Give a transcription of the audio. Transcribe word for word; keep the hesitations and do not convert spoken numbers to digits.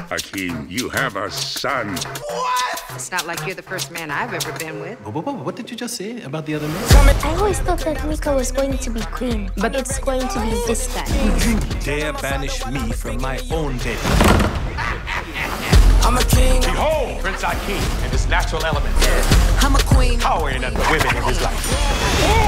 Akeem, you have a son. What? It's not like you're the first man I've ever been with. What, what, what did you just say about the other man? I always thought that Mika was going to be queen, but it's going to be this guy. You dare banish me from my own bed. I'm a king. Behold, Prince Akeem in his natural element. I'm a queen. Towering at the women of his life. Yeah.